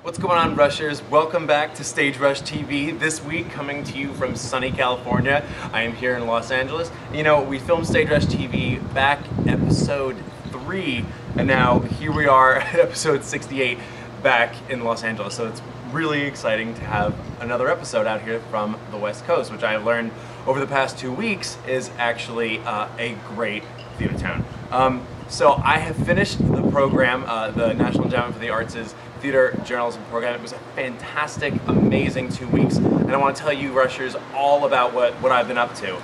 What's going on, Rushers? Welcome back to Stage Rush TV. This week, coming to you from sunny California. I am here in Los Angeles. You know, we filmed Stage Rush TV back episode 3, and now here we are at episode 68 back in Los Angeles. So it's really exciting to have another episode out here from the West Coast, which I've learned over the past 2 weeks is actually a great theater town. So I have finished the program, the National Endowment for the Arts' theater journalism program. It was a fantastic, amazing 2 weeks, and I want to tell you, Rushers, all about what I've been up to.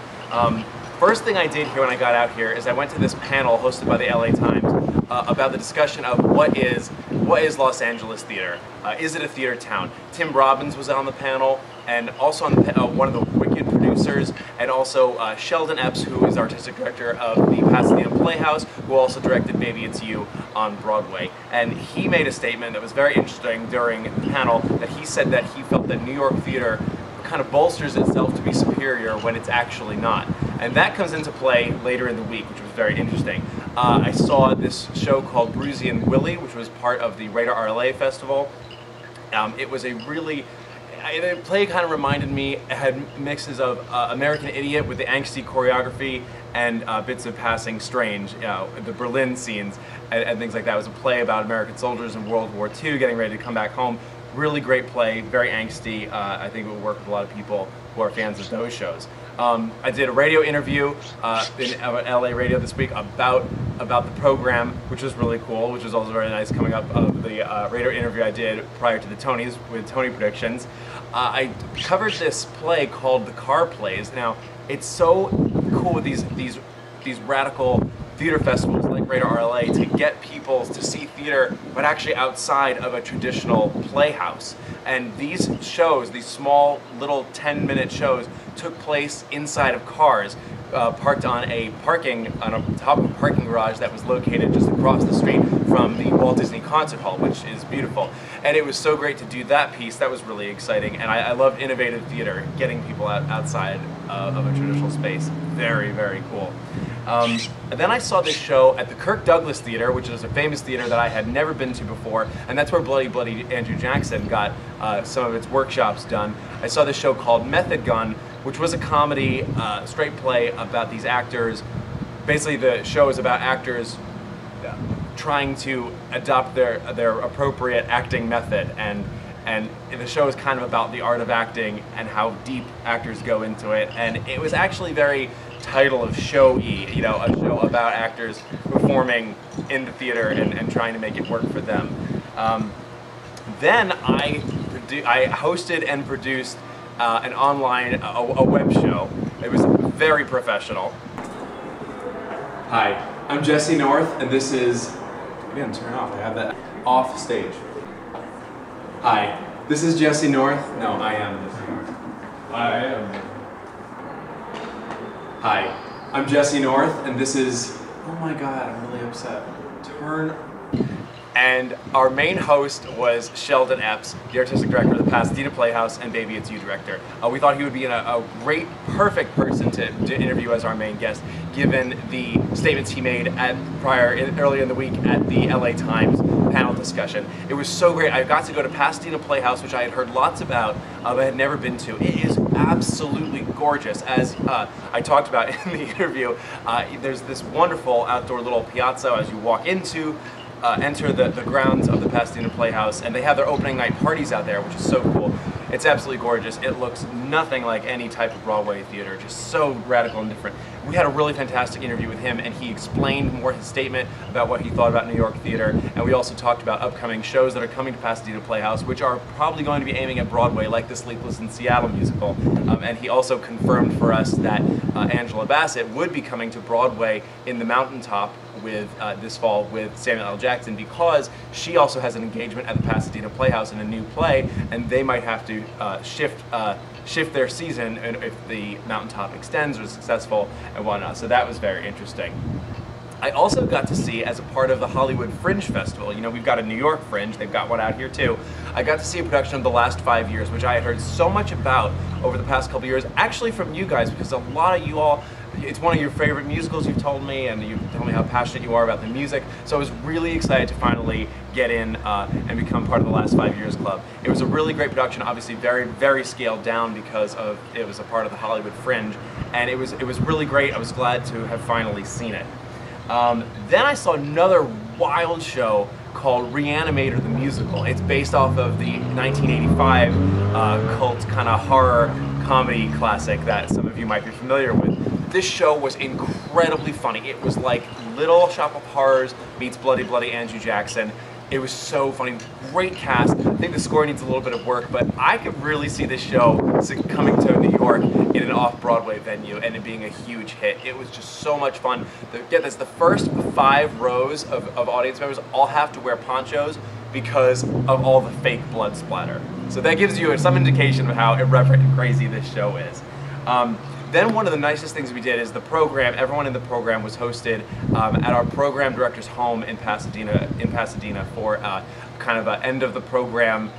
First thing I did here when I got out here is I went to this panel hosted by the LA Times about the discussion of what is Los Angeles theater? Is it a theater town? Tim Robbins was on the panel, and also on the one of the Wicked producers, and also Sheldon Epps, who is artistic director of the Pasadena Playhouse, who also directed Baby It's You on Broadway. And he made a statement that was very interesting during the panel, that he said that he felt that New York theater kind of bolsters itself to be superior when it's actually not. And that comes into play later in the week, which was very interesting. I saw this show called Brucey and Willie, which was part of the Radar RLA Festival. It was a really, the play kind of reminded me, it had mixes of American Idiot with the angsty choreography and bits of Passing Strange, you know, the Berlin scenes and things like that. It was a play about American soldiers in World War II getting ready to come back home. Really great play, very angsty. I think it would work with a lot of people who are fans of those shows. I did a radio interview in LA radio this week about the program, which was really cool, which was also very nice, coming up of the radio interview I did prior to the Tonys with Tony Predictions. I covered this play called The Car Plays. Now, it's so cool with these radical theater festivals like Radar RLA to get people to see theater, but actually outside of a traditional playhouse. And these shows, these small little 10-minute shows, took place inside of cars, parked on top of a parking garage that was located just across the street from the Walt Disney Concert Hall, which is beautiful. And it was so great to do that piece. That was really exciting, and I love innovative theater, getting people outside of a traditional space. Very, very cool. And then I saw this show at the Kirk Douglas Theater, which is a famous theater that I had never been to before, and that's where Bloody Bloody Andrew Jackson got some of its workshops done. I saw this show called Method Gun, which was a comedy, straight play about these actors. Basically, the show is about actors trying to adopt their appropriate acting method, and the show is kind of about the art of acting and how deep actors go into it. And it was actually very title of showy, you know, a show about actors performing in the theater and trying to make it work for them. Then I hosted and produced an online, a web show. It was very professional. Hi, I'm Jesse North, and this is, again, turn off, I have that off stage. Hi, this is Jesse North. No, I am Jesse North. I am. Hi, I'm Jesse North, and this is, oh my god, I'm really upset. Turn. And our main host was Sheldon Epps, the artistic director of the Pasadena Playhouse and Baby It's You director. We thought he would be a great, perfect person to interview as our main guest, given the statements he made earlier in the week at the LA Times panel discussion. It was so great. I got to go to Pasadena Playhouse, which I had heard lots about, but had never been to. It is absolutely gorgeous. As I talked about in the interview, there's this wonderful outdoor little piazza as you walk into, enter the grounds of the Pasadena Playhouse, and they have their opening night parties out there, which is so cool. It's absolutely gorgeous. It looks nothing like any type of Broadway theater, just so radical and different. We had a really fantastic interview with him, and he explained more his statement about what he thought about New York theater, and we also talked about upcoming shows that are coming to Pasadena Playhouse, which are probably going to be aiming at Broadway, like the Sleepless in Seattle musical. And he also confirmed for us that Angela Bassett would be coming to Broadway in The Mountaintop with this fall with Samuel L. Jackson, because she also has an engagement at the Pasadena Playhouse in a new play, and they might have to shift their season if the Mountaintop extends or is successful and whatnot. So that was very interesting. I also got to see, as a part of the Hollywood Fringe Festival, you know, we've got a New York Fringe, they've got one out here too. I got to see a production of The Last 5 Years, which I had heard so much about over the past couple years, actually from you guys, because a lot of you all it's one of your favorite musicals, you've told me, and you've told me how passionate you are about the music. So I was really excited to finally get in and become part of the Last 5 Years Club. It was a really great production, obviously very, very scaled down because it was a part of the Hollywood Fringe, and it was really great. I was glad to have finally seen it. Then I saw another wild show called Reanimator the Musical. It's based off of the 1985 cult kind of horror comedy classic that some of you might be familiar with. This show was incredibly funny. It was like Little Shop of Horrors meets Bloody Bloody Andrew Jackson. It was so funny, great cast. I think the score needs a little bit of work, but I could really see this show coming to New York in an off-Broadway venue and it being a huge hit. It was just so much fun. Get this, the first 5 rows of audience members all have to wear ponchos because of all the fake blood splatter. So that gives you some indication of how irreverent and crazy this show is. Then one of the nicest things we did is the program, everyone in the program was hosted at our program director's home in Pasadena for kind of an end of the program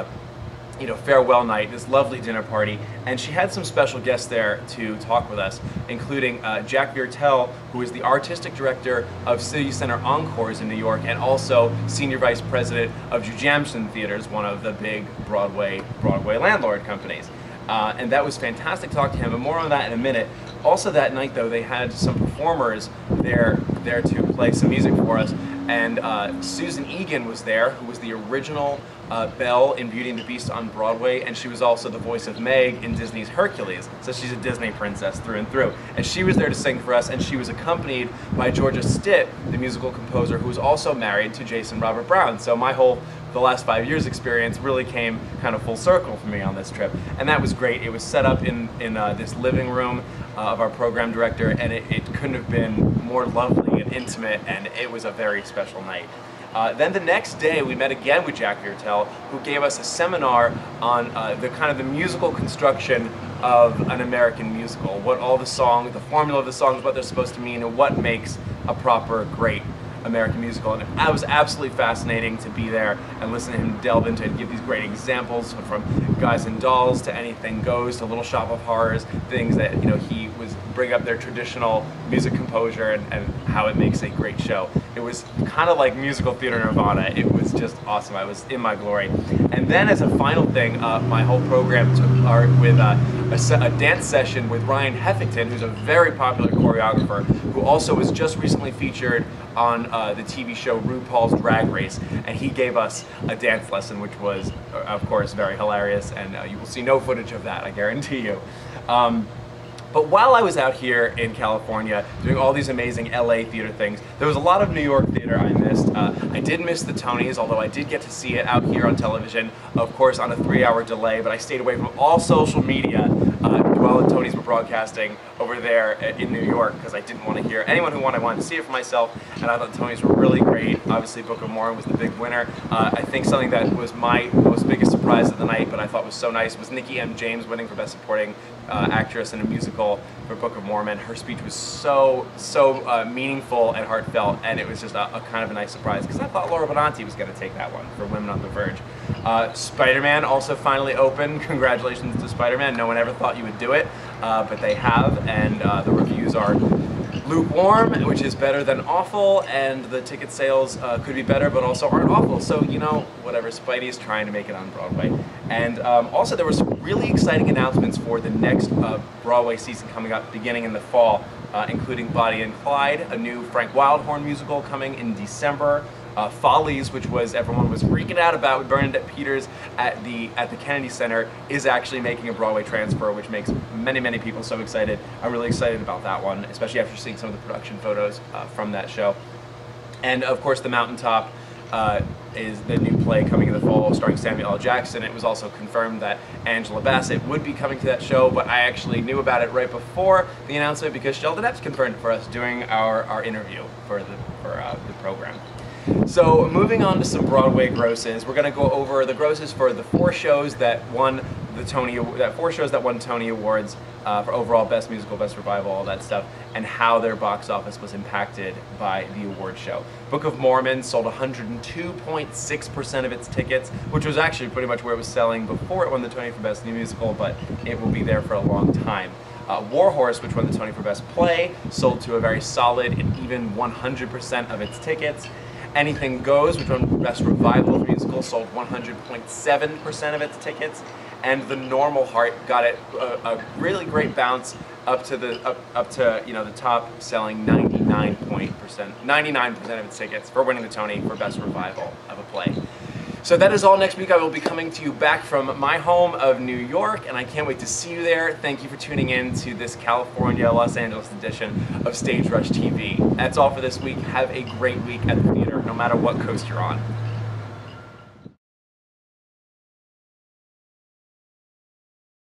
farewell night, this lovely dinner party, and she had some special guests there to talk with us, including Jack Viertel, who is the artistic director of City Center Encores in New York, and also senior vice president of Jujamcyn Theaters, one of the big Broadway landlord companies. And that was fantastic to talk to him, but more on that in a minute. Also that night though, they had some performers there to play some music for us, and Susan Egan was there, who was the original Belle in Beauty and the Beast on Broadway, and she was also the voice of Meg in Disney's Hercules, so she's a Disney princess through and through. And she was there to sing for us, and she was accompanied by Georgia Stitt, the musical composer, who was also married to Jason Robert Brown. So the Last 5 Years experience really came kind of full circle for me on this trip, and that was great. It was set up in this living room of our program director, and it couldn't have been more lovely and intimate, and it was a very special night. Then the next day we met again with Jack Viertel, who gave us a seminar on the musical construction of an American musical, what all the songs, the formula of the songs, what they're supposed to mean, and what makes a proper great American musical. And it was absolutely fascinating to be there and listen to him delve into it and give these great examples, from Guys and Dolls to Anything Goes to Little Shop of Horrors, things that he was bring up their traditional music composure and how it makes a great show. It was kind of like musical theater nirvana. It was just awesome. I was in my glory. And then as a final thing, my whole program took part with a dance session with Ryan Heffington, who's a very popular choreographer, who also was just recently featured on the TV show RuPaul's Drag Race, and he gave us a dance lesson, which was, of course, very hilarious, and you will see no footage of that, I guarantee you. But while I was out here in California doing all these amazing LA theater things, there was a lot of New York theater I missed. I did miss the Tonys, although I did get to see it out here on television, of course on a 3-hour delay, but I stayed away from all social media while the Tonys were broadcasting over there in New York, because I didn't want to hear anyone who wanted. I wanted to see it for myself, and I thought the Tonys were really great. Obviously, Book of Mormon was the big winner. I think something that was my most biggest surprise of the night, but I thought was so nice, was Nikki M. James winning for Best Supporting Actress in a Musical for Book of Mormon. Her speech was so meaningful and heartfelt, and it was just a kind of a nice surprise, because I thought Laura Benanti was going to take that one for Women on the Verge. Spider-Man also finally opened. Congratulations to Spider-Man. No one ever thought you would do it, but they have, and the reviews are lukewarm, which is better than awful, and the ticket sales could be better but also aren't awful, so whatever, Spidey's trying to make it on Broadway. And also there were some really exciting announcements for the next Broadway season coming up beginning in the fall, including Bonnie and Clyde, a new Frank Wildhorn musical coming in December, Follies, which everyone was freaking out about with Bernadette Peters at the Kennedy Center, is actually making a Broadway transfer, which makes many people so excited. I'm really excited about that one, especially after seeing some of the production photos from that show. And of course, The Mountaintop is the new play coming in the fall, starring Samuel L. Jackson. It was also confirmed that Angela Bassett would be coming to that show, but I actually knew about it right before the announcement because Sheldon Epps confirmed it for us during our interview for the program. So moving on to some Broadway grosses, we're going to go over the grosses for the 4 shows that won the Tony Awards for overall Best Musical, Best Revival, all that stuff, and how their box office was impacted by the award show. Book of Mormon sold 102.6% of its tickets, which was actually pretty much where it was selling before it won the Tony for Best New Musical, but it will be there for a long time. Warhorse, which won the Tony for Best Play, sold to a very solid and even 100% of its tickets. Anything Goes, which won Best Revival of Musical, sold 100.7% of its tickets. And The Normal Heart got it a really great bounce up to the top, selling 99% of its tickets for winning the Tony for Best Revival of a Play. So that is all. Next week I will be coming to you back from my home of New York, and I can't wait to see you there. Thank you for tuning in to this California, Los Angeles edition of Stage Rush TV. That's all for this week. Have a great week at the theater, no matter what coast you're on.